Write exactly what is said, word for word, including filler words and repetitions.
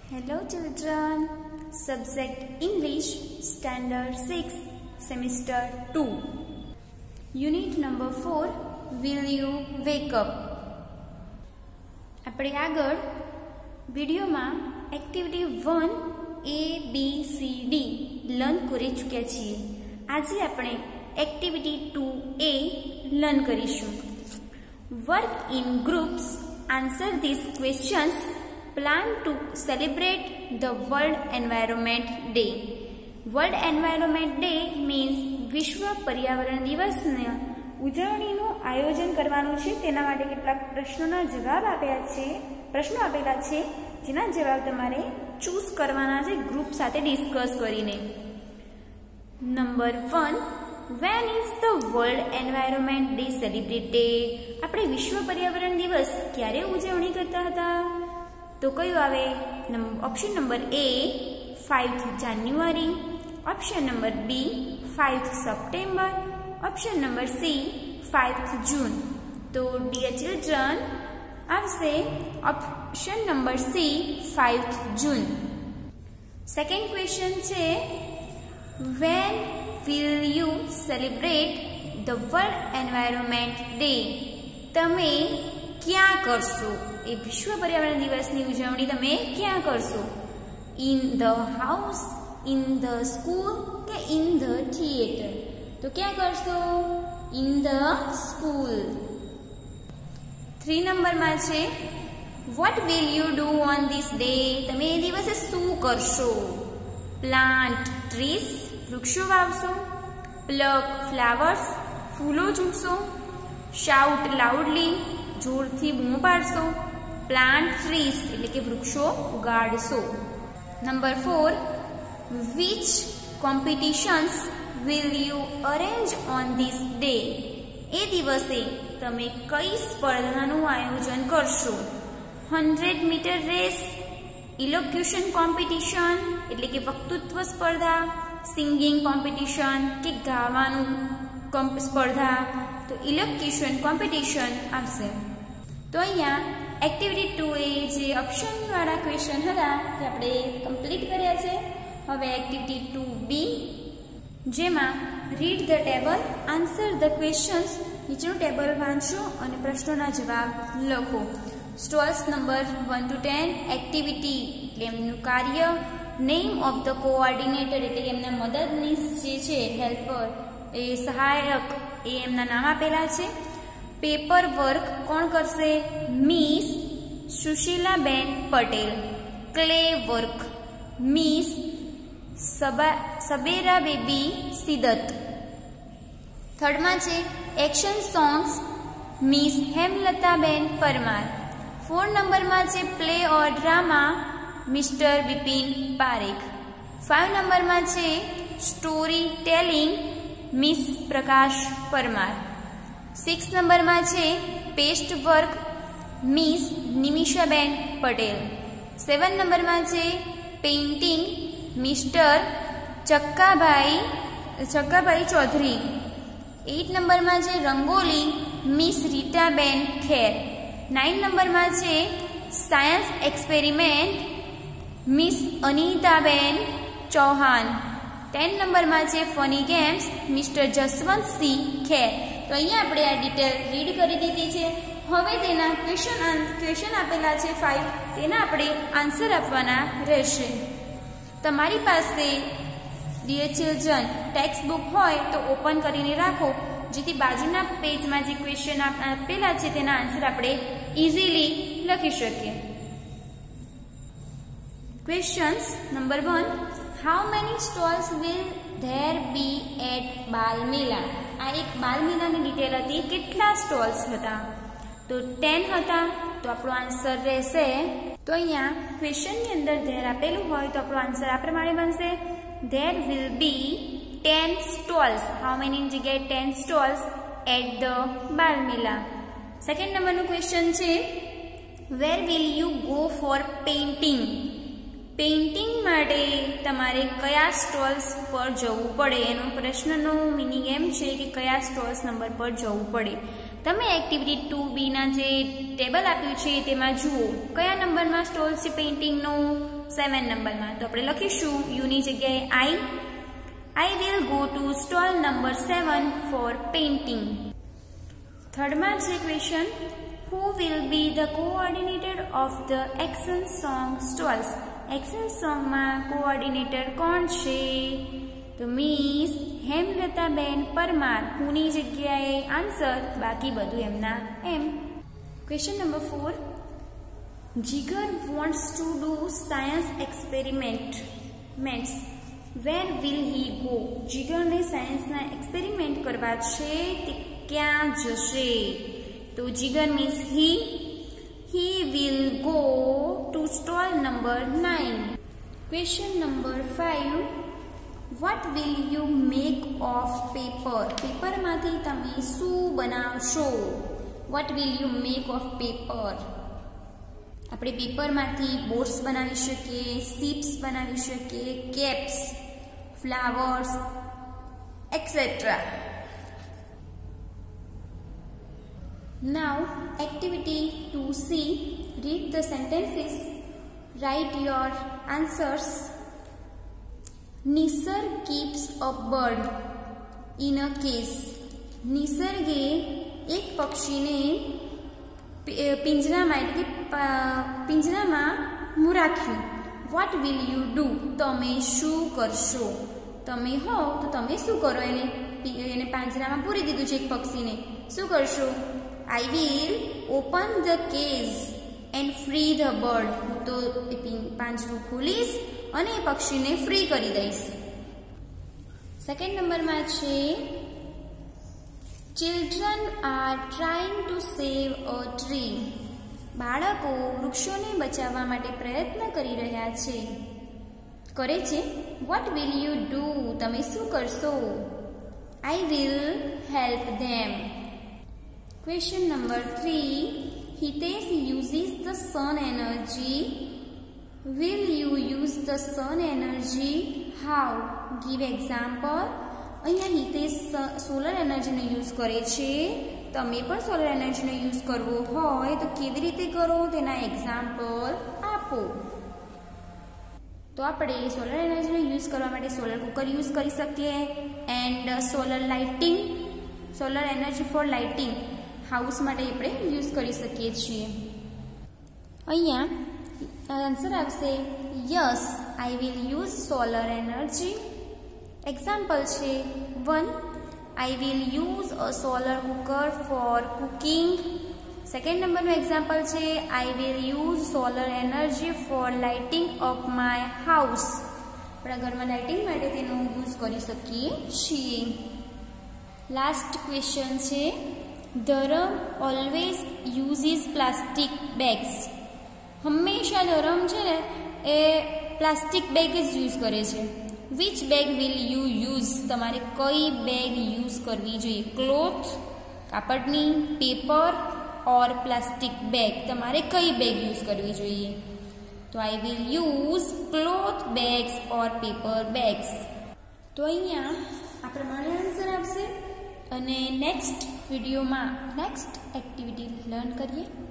Hello children, subject English, standard six, semester two, unit number four, will you wake up? આપણે આગળ વિડીયોમાં activity one A B C D learn કરી ચૂક્યા છીએ. આજે આપણે એક્ટિવિટી ટુ એ લર્ન કરીશું. Work in groups, answer this questions, plan to celebrate the World Environment Day. World Environment Day means વિશ્વ પર્યાવરણ દિવસના ઉજવણીનું આયોજન કરવાનું છે. તેના માટે કેટલાક પ્રશ્નોના જવાબ આપ્યા છે પ્રશ્નો આપેલા છે જેના જવાબ તમારે ચૂઝ કરવાના છે ગ્રુપ સાથે ડિસ્કસ કરીને. Number one, when is the World Environment Day celebrated? આપણે વિશ્વ પર્યાવરણ દિવસ ક્યારે ઉજવણી કરતા હતા? તો કયું આવે? Option number A five January, option number B five September, option number C five June. તો ડિયર ચિલ્ડ્રન આવશે option number C five June. Second question છે, when will you celebrate the world environment day? તમે ક્યાં કરશો એ વિશ્વ પર્યાવરણ દિવસની ઉજવણી? તમે ક્યાં કરશો? In the house, in the school કે ઇન ધ થિયેટર? તો ક્યાં કરશો? In the school. થ્રી નંબરમાં છે, what will you do on this day? તમે એ દિવસે શું કરશો? પ્લાન્ટ ટ્રીસ, વૃક્ષો વાવશો. પ્લક ફ્લાવર્સ, ફૂલો ચૂંટશો. શાઉટ લાઉડલી, જોરથી બૂમો પાડશો. પ્લાન્ટ ટ્રીસ એટલે કે વૃક્ષો ઉગાડશો. Number four, which competitions will you arrange on this day? એ દિવસે તમે કઈ સ્પર્ધાનું આયોજન કરશો? Hundred metre race, elocution competition એટલે કે વક્તૃત્વ સ્પર્ધા, સિંગિંગ કોમ્પિટિશન કે ગાવાનું સ્પર્ધા? તો ઇલોક્યુશન કોમ્પિટિશન આવશે. તો અહીંયા એક્ટિવિટી ટુ એ જે ઓપ્શનવાળા ક્વેશ્ચન હતા તે આપણે કમ્પ્લીટ કર્યા છે. હવે એક્ટિવિટી ટુ બી, જેમાં read the table, answer the questions. નીચેનું ટેબલ વાંચો અને પ્રશ્નોના જવાબ લખો. Stalls number one two ten, activity એટલે એમનું કાર્ય, નેમ ઓફ ધ કોઓર્ડિનેટર એટલે કે એમના મદદનીશ જે છે, હેલ્પર એ સહાયક, એ એમના નામ આપેલા છે. પેપર વર્ક કોણ કરશે? Miss Sushilaben Patel. Clay work miss Sabera Baby Sidat. થર્ડમાં છે action songs, miss Hemlataben Parmar. Four નંબરમાં છે play or drama, mister Bipin Parekh. Five નંબરમાં છે story telling, miss Prakash Parmar. Six નંબરમાં છે paste work, miss Nimishaben Patel. Seven નંબરમાં છે painting, mister Chakkabhai Chakkabhai Chaudhary. Eight નંબરમાં છે રંગોલી, મિસ રીટાબેન ખેર. નાઇન નંબરમાં છે science experiment, miss Anitaben Chauhan. Ten નંબરમાં છે funny games, mister Jaswantsinh Kher. તો અહીંયા આપણે આ ડિટેલ રીડ કરી દીધી છે. હવે તેના ક્વેશ્ચન ક્વેશ્ચન આપેલા છે ફાઇવ, તેના આપણે આન્સર આપવાના રહેશે. તમારી પાસે ડિયર ચિલ્ડ્રન ટેક્સ્ટ બુક હોય તો ઓપન કરીને રાખો, જેથી બાજુના પેજમાં જે ક્વેશ્ચન આપેલા છે તેના આન્સર આપણે ઇઝીલી લખી શકીએ. Questions number one, how many stalls will there be at Balmela? આ એક બાલમેલાની ડિટેલ હતી. કેટલા સ્ટોલ્સ હતા? તો ટેન હતા. તો આપણો આન્સર રહેશે, તો અહીંયા ક્વેશ્ચનની અંદર ધેર આપેલું હોય તો આપણો આન્સર આ પ્રમાણે બનશે, there will be ten stalls. How મેનીની જગ્યાએ ten stalls at the Bal Mela. Second નંબરનું ક્વેશ્ચન છે, where will you go for painting? Painting માટે તમારે કયા સ્ટોલ્સ પર જવું પડે એનો પ્રશ્નનો મિનિંગ એમ છે કે કયા સ્ટોલ્સ નંબર પર જવું પડે. તમે એક્ટિવિટી ટુ બીના જે ટેબલ આપ્યું છે તેમાં જુઓ કયા નંબરમાં સ્ટોલ છે પેઇન્ટિંગનો, સેવન નંબરમાં. તો આપણે લખીશું યુની જગ્યાએ I. I will go to stall number seven for painting. થર્ડમાં છે question, who will be the coordinator of the action song stalls. Action સોંગમાં કોઓર્ડિનેટર કોણ છે? તો મીસ હેમલતાબેન પરમાર. હુની જગ્યાએ આન્સર, બાકી બધું એમના એમ. Question number four, Jigar wants to do science experiments where will he go. જીગરને સાયન્સના એક્સપેરિમેન્ટ કરવા છે તે ક્યાં જશે? તો Jigar means he. He will go to stall number nine. Question number five, what will you make of paper. પેપરમાંથી તમે શું બનાવશો? What will you make of paper. આપણે પેપરમાંથી બોટ્સ બનાવી શકીએ, શિપ્સ બનાવી શકીએ, caps, flowers etcetera. Now activity two C, read the sentences, write your answers. Nisarg keeps a bird in a cage. નિસર્ગે એક પક્ષીને પિંજરામાં એટલે કે પિંજરામાં રાખ્યું. What will you do. તમે શું કરશો? તમે હો તો તમે શું કરો? એને એને પાંજરામાં પૂરી દીધું છે એક પક્ષીને. શું કરશો? I will open the cage and free the bird. હું તો પાંજરું ખોલીશ અને એ પક્ષીને ફ્રી કરી દઈશ. સેકન્ડ નંબરમાં છે, children are trying to save a tree. બાળકો વૃક્ષોને બચાવવા માટે પ્રયત્ન કરી રહ્યા છે કરે છે. What will you do. તમે શું કરશો? I will help them. Question number three, Hitesh uses the sun energy. Will you use the sun energy? How? Give example. અહીંયા હિતેશ સોલર એનર્જીનો યુઝ કરે છે. તમે પણ સોલર એનર્જીનો યુઝ કરવો હોય તો કેવી રીતે કરો તેના એક્ઝામ્પલ આપો. તો આપણે સોલર એનર્જીનો યુઝ કરવા માટે સોલર કુકર યુઝ કરી શકીએ and solar lighting, solar energy for lighting house માટે આપણે યુઝ કરી શકીએ છીએ. અહીંયા આન્સર આવશે yes, I will use solar energy. Example છે one, I will use a solar cooker for cooking. Second નંબરનું એક્ઝામ્પલ છે I will use solar energy for lighting up my house. આપણા ઘરમાં લાઇટિંગ માટે તેનો યુઝ કરી શકીએ છીએ. લાસ્ટ ક્વેશ્ચન છે, Dharam always uses plastic bags. હંમેશા ધરમ છે ને એ પ્લાસ્ટિક બેગ જ યુઝ કરે છે. Which bag will you use. તમારે કઈ બેગ યુઝ કરવી જોઈએ? ક્લોથ કાપડની, પેપર ઓર પ્લાસ્ટિક બેગ. તમારે કઈ બેગ યુઝ કરવી જોઈએ? તો I will use cloth bags or paper bags. તો અહીંયા આ પ્રમાણે આન્સર આવશે અને નેક્સ્ટ વિડીયોમાં નેક્સ્ટ એક્ટિવિટી લર્ન કરીએ.